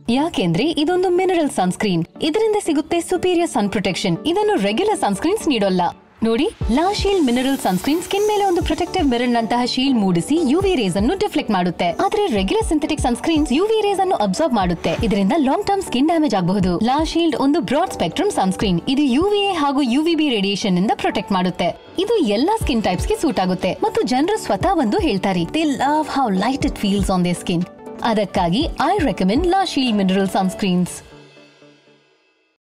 ಯಾಕೆಂದ್ರೆ ಇದೊಂದು mineral sunscreen. ಇದರಿಂದ ಸಿಗುತ್ತೆ ಸುಪೀರಿಯರ್ ಸನ್ ಪ್ರೊಟೆಕ್ಷನ್. ಇದನ್ನು ರೆಗ್ಯುಲರ್ ಸನ್ಸ್ಕ್ರೀನ್ಸ್ ನೀಡೋಲ್ಲ. ನೋಡಿ, La Shield mineral sunscreen skin ಮೇಲೆ ಒಂದು ಪ್ರೊಟೆಕ್ಟಿವ್ ಮಿರರ್ ನಂತಹ ಶೀಲ್ಡ್ ಮೂಡಿಸಿ ಯುವಿ ರೇಸ್ ಅನ್ನು ಡಿಫ್ಲೆಕ್ಟ್ ಮಾಡುತ್ತೆ. ಆದ್ರೆ regular synthetic sunscreens UV rays ಅನ್ನು ಅಬ್ಸಾರ್ಬ್ ಮಾಡುತ್ತೆ. ಇದರಿಂದ ಲಾಂಗ್ ಟರ್ಮ್ ಸ್ಕಿನ್ ಡ್ಯಾಮೇಜ್ ಆಗಬಹುದು. ಲಾ ಶೀಲ್ಡ್ ಒಂದು ಬ್ರಾಡ್ ಸ್ಪೆಕ್ಟ್ರಮ್ ಸನ್ಸ್ಕ್ರೀನ್. ಇದು ಯುವಿಎ ಹಾಗೂ ಯುವಿಬಿ ರೇಡಿಯೇಷನ್ ನಿಂದ ಪ್ರೊಟೆಕ್ಟ್ ಮಾಡುತ್ತೆ. ಇದು ಎಲ್ಲಾ ಸ್ಕಿನ್ ಟೈಪ್ಸ್ ಗೆ ಸೂಟ್ ಆಗುತ್ತೆ ಮತ್ತು ಜನರು ಸ್ವತಃ ಬಂದು ಹೇಳ್ತಾರೆ, they love how light it feels on their skin. ಅದಕ್ಕಾಗಿ I recommend La Shield mineral sunscreens.